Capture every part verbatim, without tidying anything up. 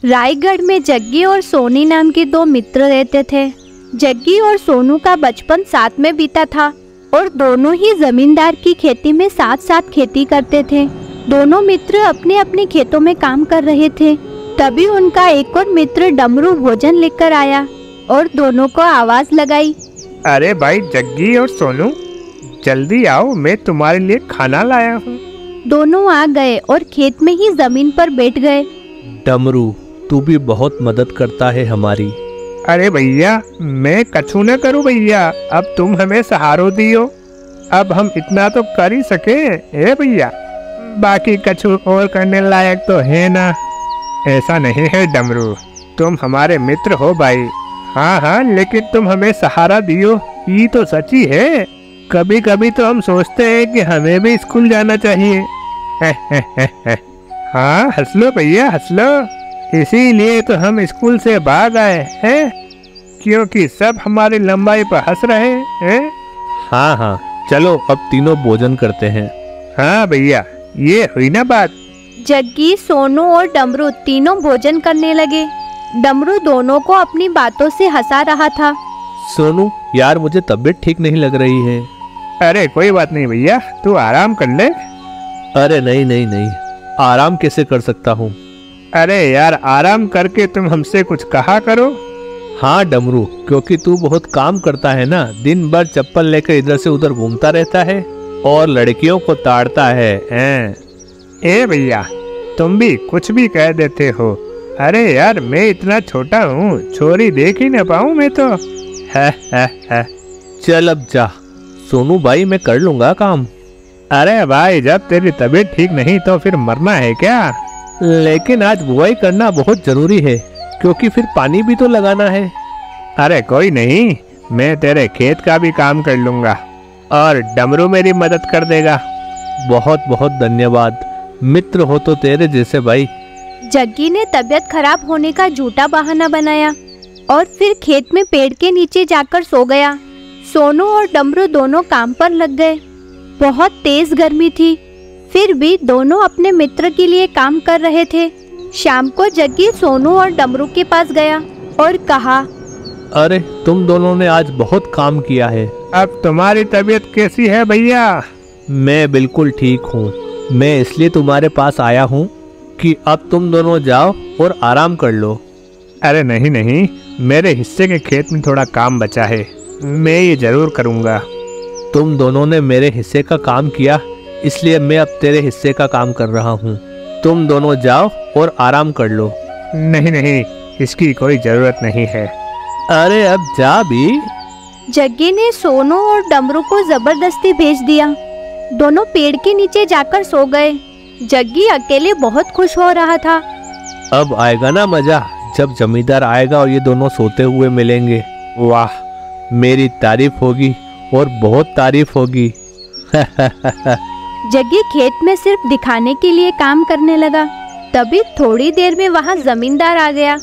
रायगढ़ में जग्गी और सोनी नाम के दो मित्र रहते थे। जग्गी और सोनू का बचपन साथ में बीता था और दोनों ही जमींदार की खेती में साथ साथ खेती करते थे। दोनों मित्र अपने अपने खेतों में काम कर रहे थे। तभी उनका एक और मित्र डमरू भोजन लेकर आया और दोनों को आवाज लगाई, अरे भाई जग्गी और सोनू, जल्दी आओ, मैं तुम्हारे लिए खाना लाया हूँ। दोनों आ गए और खेत में ही जमीन पर बैठ गए। डमरू, तू भी बहुत मदद करता है हमारी। अरे भैया, मैं कछु न करूँ भैया, अब तुम हमें सहारो दियो। अब हम इतना तो कर ही सके ए भैया, बाकी कछु और करने लायक तो है ना। ऐसा नहीं है डमरू, तुम हमारे मित्र हो भाई। हाँ हाँ, लेकिन तुम हमें सहारा दियो, ये तो सच्ची है। कभी कभी तो हम सोचते हैं कि हमें भी स्कूल जाना चाहिए। हाँ हंस लो भैया, हंस लो। इसीलिए तो हम स्कूल से भाग आए हैं, क्योंकि सब हमारी लंबाई पर हंस रहे हैं। हाँ हाँ, चलो अब तीनों भोजन करते हैं। हाँ भैया, ये हुई ना बात। जग्गी, सोनू और डमरू तीनों भोजन करने लगे। डमरू दोनों को अपनी बातों से हंसा रहा था। सोनू यार, मुझे तबीयत ठीक नहीं लग रही है। अरे कोई बात नहीं भैया, तू आराम कर ले। अरे नहीं नहीं नहीं, आराम कैसे कर सकता हूँ। अरे यार, आराम करके तुम हमसे कुछ कहा करो। हाँ डमरू, क्योंकि तू बहुत काम करता है ना, दिन भर चप्पल लेकर इधर से उधर घूमता रहता है और लड़कियों को ताड़ता है। हैं? ए भैया, तुम भी कुछ भी कह देते हो। अरे यार, मैं इतना छोटा हूँ, छोरी देख ही न पाऊँ मैं तो। है, है, है। चल अब जा। सोनू भाई, मैं कर लूंगा काम। अरे भाई, जब तेरी तबीयत ठीक नहीं तो फिर मरना है क्या? लेकिन आज बुआई करना बहुत जरूरी है, क्योंकि फिर पानी भी तो लगाना है। अरे कोई नहीं, मैं तेरे खेत का भी काम कर लूंगा और डमरू मेरी मदद कर देगा। बहुत बहुत धन्यवाद, मित्र हो तो तेरे जैसे भाई। जग्गी ने तबीयत खराब होने का झूठा बहाना बनाया और फिर खेत में पेड़ के नीचे जाकर सो गया। सोनू और डमरू दोनों काम पर लग गए। बहुत तेज गर्मी थी, फिर भी दोनों अपने मित्र के लिए काम कर रहे थे। शाम को जग्गी सोनू और डमरू के पास गया और कहा, अरे तुम दोनों ने आज बहुत काम किया है। अब तुम्हारी तबीयत कैसी है भैया? मैं बिल्कुल ठीक हूँ। मैं इसलिए तुम्हारे पास आया हूँ कि अब तुम दोनों जाओ और आराम कर लो। अरे नहीं नहीं, मेरे हिस्से के खेत में थोड़ा काम बचा है, मैं ये जरूर करूँगा। तुम दोनों ने मेरे हिस्से का काम किया, इसलिए मैं अब तेरे हिस्से का काम कर रहा हूँ। तुम दोनों जाओ और आराम कर लो। नहीं नहीं, इसकी कोई जरूरत नहीं है। अरे अब जा भी। जग्गी ने सोनू और डमरू को जबरदस्ती भेज दिया। दोनों पेड़ के नीचे जाकर सो गए। जग्गी अकेले बहुत खुश हो रहा था। अब आएगा ना मजा, जब जमींदार आएगा और ये दोनों सोते हुए मिलेंगे। वाह, मेरी तारीफ होगी और बहुत तारीफ होगी। जग्गी खेत में सिर्फ दिखाने के लिए काम करने लगा। तभी थोड़ी देर में वहाँ जमींदार आ गया।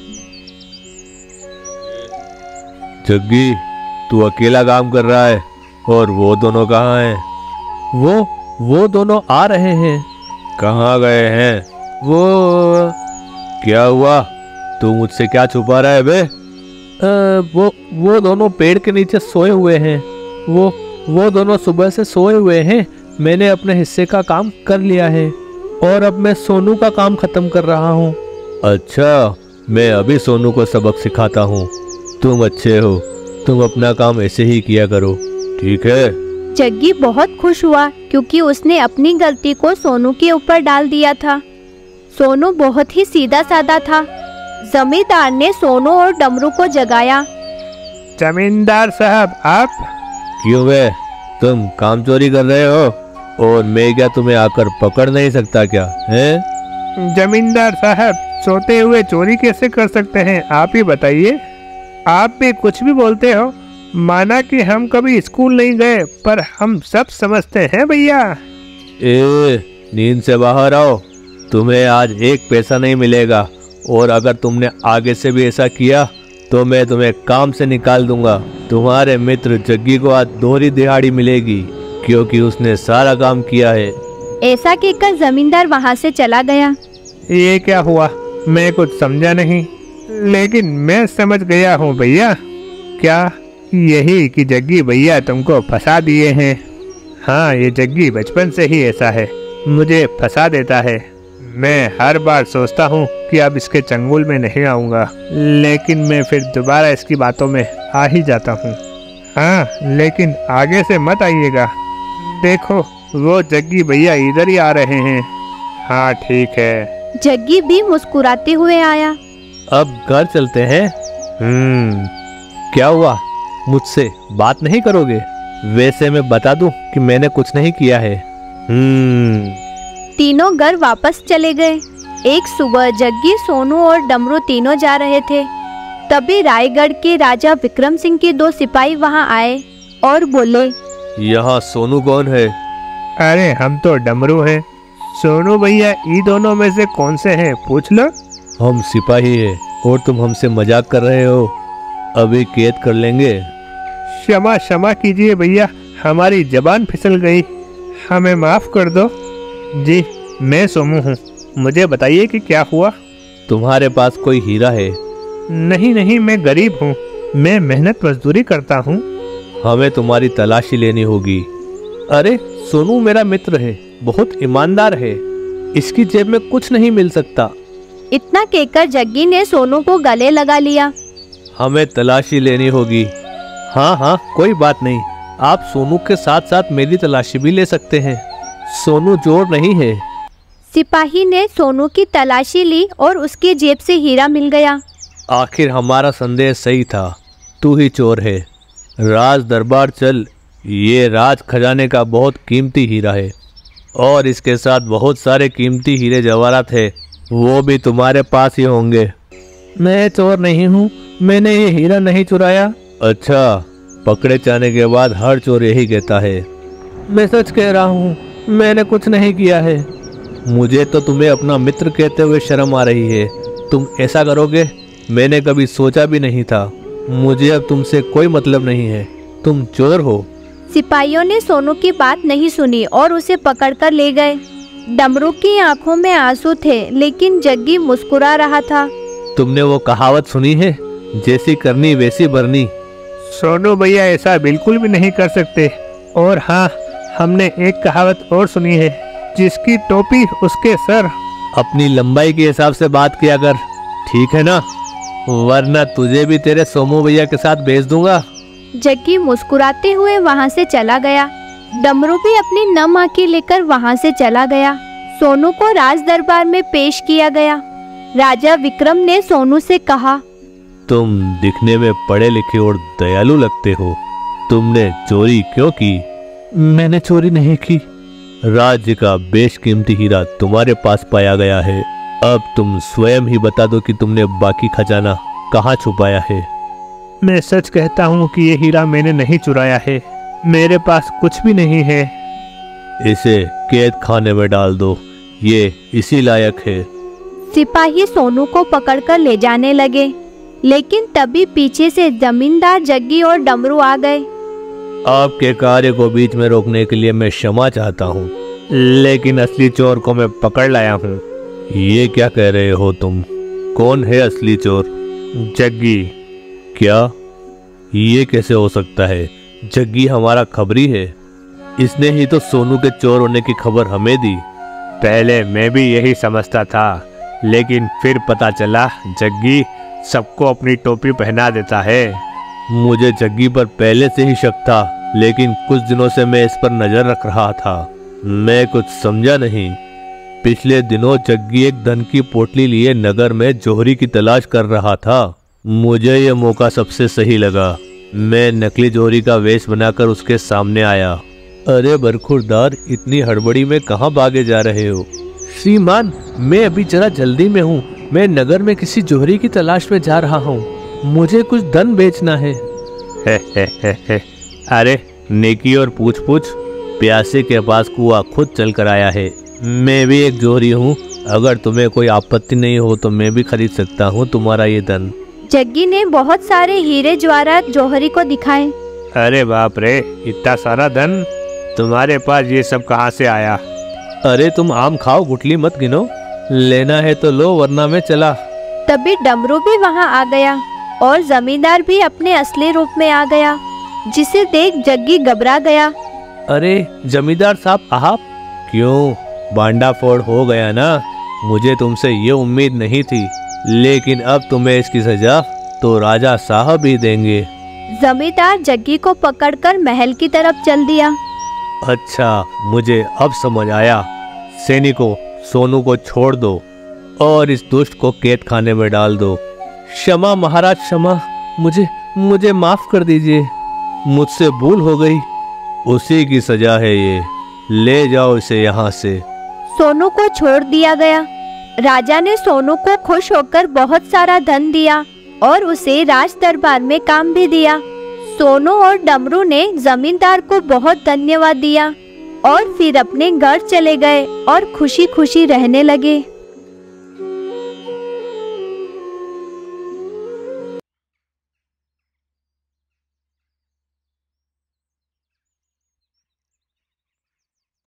जग्गी, तू अकेला काम कर रहा है और वो दोनों कहाँ हैं? वो वो दोनों आ रहे हैं। कहाँ गए हैं वो? क्या हुआ? तू मुझसे क्या छुपा रहा है बे? आ, वो वो दोनों पेड़ के नीचे सोए हुए हैं। वो वो दोनों सुबह से सोए हुए हैं। मैंने अपने हिस्से का काम कर लिया है और अब मैं सोनू का काम खत्म कर रहा हूँ। अच्छा, मैं अभी सोनू को सबक सिखाता हूँ। तुम अच्छे हो, तुम अपना काम ऐसे ही किया करो, ठीक है? जग्गी बहुत खुश हुआ क्योंकि उसने अपनी गलती को सोनू के ऊपर डाल दिया था। सोनू बहुत ही सीधा साधा था। जमींदार ने सोनू और डमरू को जगाया। जमींदार साहब, आप? क्यों बे, तुम काम चोरी कर रहे हो और मैं क्या तुम्हें आकर पकड़ नहीं सकता क्या है? जमींदार साहब, सोते हुए चोरी कैसे कर सकते हैं, आप ही बताइए। आप भी कुछ भी बोलते हो। माना कि हम कभी स्कूल नहीं गए, पर हम सब समझते हैं भैया। ए, नींद से बाहर आओ। तुम्हें आज एक पैसा नहीं मिलेगा और अगर तुमने आगे से भी ऐसा किया तो मैं तुम्हें काम से निकाल दूंगा। तुम्हारे मित्र जग्गी को आज दोहरी दिहाड़ी मिलेगी, क्योंकि उसने सारा काम किया है। ऐसा कहकर जमींदार वहाँ से चला गया। ये क्या हुआ? मैं कुछ समझा नहीं, लेकिन मैं समझ गया हूँ भैया। क्या यही कि जग्गी भैया तुमको फंसा दिए हैं? हाँ, ये जग्गी बचपन से ही ऐसा है, मुझे फंसा देता है। मैं हर बार सोचता हूँ कि अब इसके चंगुल में नहीं आऊँगा, लेकिन मैं फिर दोबारा इसकी बातों में आ ही जाता हूँ। हाँ, लेकिन आगे से मत आइएगा। देखो, वो जग्गी भैया इधर ही आ रहे हैं। हाँ ठीक है। जग्गी भी मुस्कुराते हुए आया। अब घर चलते हैं। हम्म क्या हुआ, मुझसे बात नहीं करोगे? वैसे मैं बता दूं कि मैंने कुछ नहीं किया है। हम्म तीनों घर वापस चले गए। एक सुबह जग्गी, सोनू और डमरू तीनों जा रहे थे। तभी रायगढ़ के राजा विक्रम सिंह के दो सिपाही वहां आए और बोले, यहाँ सोनू कौन है? अरे हम तो डमरू हैं। सोनू भैया ई दोनों में से कौन से हैं, पूछ लो। हम सिपाही हैं और तुम हमसे मजाक कर रहे हो। अभी कैद कर लेंगे। क्षमा क्षमा कीजिए भैया, हमारी जबान फिसल गई, हमें माफ कर दो। जी, मैं सोमू हूँ, मुझे बताइए कि क्या हुआ। तुम्हारे पास कोई हीरा है? नहीं नहीं, मैं गरीब हूँ, मैं मेहनत मजदूरी करता हूँ। हमें तुम्हारी तलाशी लेनी होगी। अरे सोनू मेरा मित्र है, बहुत ईमानदार है, इसकी जेब में कुछ नहीं मिल सकता। इतना कहकर जग्गी ने सोनू को गले लगा लिया। हमें तलाशी लेनी होगी। हाँ हाँ कोई बात नहीं, आप सोनू के साथ साथ मेरी तलाशी भी ले सकते हैं। सोनू चोर नहीं है। सिपाही ने सोनू की तलाशी ली और उसकी जेब से हीरा मिल गया। आखिर हमारा संदेह सही था, तू ही चोर है। राज दरबार चल, ये राज खजाने का बहुत कीमती हीरा है और इसके साथ बहुत सारे कीमती हीरे जवाहरात है, वो भी तुम्हारे पास ही होंगे। मैं चोर नहीं हूँ, मैंने ये हीरा नहीं चुराया। अच्छा, पकड़े जाने के बाद हर चोर यही कहता है। मैं सच कह रहा हूँ, मैंने कुछ नहीं किया है। मुझे तो तुम्हें अपना मित्र कहते हुए शर्म आ रही है। तुम ऐसा करोगे मैंने कभी सोचा भी नहीं था। मुझे अब तुमसे कोई मतलब नहीं है, तुम चोर हो। सिपाहियों ने सोनू की बात नहीं सुनी और उसे पकड़कर ले गए। डमरू की आंखों में आंसू थे, लेकिन जग्गी मुस्कुरा रहा था। तुमने वो कहावत सुनी है, जैसी करनी वैसी भरनी? सोनू भैया ऐसा बिल्कुल भी नहीं कर सकते। और हाँ, हमने एक कहावत और सुनी है, जिसकी टोपी उसके सर। अपनी लंबाई के हिसाब से बात किया कर, ठीक है ना? वरना तुझे भी तेरे सोमू भैया के साथ भेज दूंगा। जग्गी मुस्कुराते हुए वहां से चला गया। डमरू भी अपनी नम आंखें लेकर वहां से चला गया। सोनू को राज दरबार में पेश किया गया। राजा विक्रम ने सोनू से कहा, तुम दिखने में पढ़े लिखे और दयालु लगते हो, तुमने चोरी क्यों की? मैंने चोरी नहीं की। राज्य का बेशकीमती हीरा तुम्हारे पास पाया गया है। अब तुम स्वयं ही बता दो कि तुमने बाकी खजाना कहाँ छुपाया है। मैं सच कहता हूँ कि ये हीरा मैंने नहीं चुराया है, मेरे पास कुछ भी नहीं है। इसे कैद खाने में डाल दो, ये इसी लायक है। सिपाही सोनू को पकड़कर ले जाने लगे, लेकिन तभी पीछे से जमींदार जग्गी और डमरू आ गए। आपके कार्य को बीच में रोकने के लिए मैं क्षमा चाहता हूँ, लेकिन असली चोर को मैं पकड़ लाया हूँ। ये क्या कह रहे हो तुम? कौन है असली चोर? जग्गी। क्या? ये कैसे हो सकता है? जग्गी हमारा खबरी है, इसने ही तो सोनू के चोर होने की खबर हमें दी। पहले मैं भी यही समझता था, लेकिन फिर पता चला जग्गी सबको अपनी टोपी पहना देता है। मुझे जग्गी पर पहले से ही शक था, लेकिन कुछ दिनों से मैं इस पर नजर रख रहा था। मैं कुछ समझा नहीं। पिछले दिनों जग्गी एक धन की पोटली लिए नगर में जौहरी की तलाश कर रहा था। मुझे यह मौका सबसे सही लगा। मैं नकली जौहरी का वेश बनाकर उसके सामने आया। अरे बरखुरदार, इतनी हड़बड़ी में कहाँ भागे जा रहे हो? श्रीमान, मैं अभी जरा जल्दी में हूँ। मैं नगर में किसी जौहरी की तलाश में जा रहा हूँ, मुझे कुछ धन बेचना है। हे हे हे हे। अरे नेकी और पूछ पूछ, प्यासे के पास कुआं खुद चल कर आया है। मैं भी एक जौहरी हूँ, अगर तुम्हें कोई आपत्ति नहीं हो तो मैं भी खरीद सकता हूँ तुम्हारा ये धन। जग्गी ने बहुत सारे हीरे जवाहरात जौहरी को दिखाए। अरे बाप रे, इतना सारा धन तुम्हारे पास ये सब कहाँ से आया? अरे तुम आम खाओ, गुठली मत गिनो। लेना है तो लो, वरना मैं चला। तभी डमरू भी वहां आ गया और जमींदार भी अपने असली रूप में आ गया, जिसे देख जग्गी घबरा गया। अरे जमींदार साहब आप? क्यों, बांडा फोड़ हो गया ना? मुझे तुमसे ये उम्मीद नहीं थी, लेकिन अब तुम्हें इसकी सजा तो राजा साहब ही देंगे। जमींदार जग्गी को पकड़कर महल की तरफ चल दिया। अच्छा, मुझे अब समझ आया। सैनिकों, सोनू को छोड़ दो और इस दुष्ट को कैद खाने में डाल दो। क्षमा महाराज, क्षमा, मुझे मुझे माफ कर दीजिए, मुझसे भूल हो गई। उसी की सजा है ये, ले जाओ इसे यहाँ से। सोनू को छोड़ दिया गया। राजा ने सोनू को खुश होकर बहुत सारा धन दिया और उसे राज दरबार में काम भी दिया। सोनू और डमरू ने जमींदार को बहुत धन्यवाद दिया और फिर अपने घर चले गए और खुशी खुशी रहने लगे।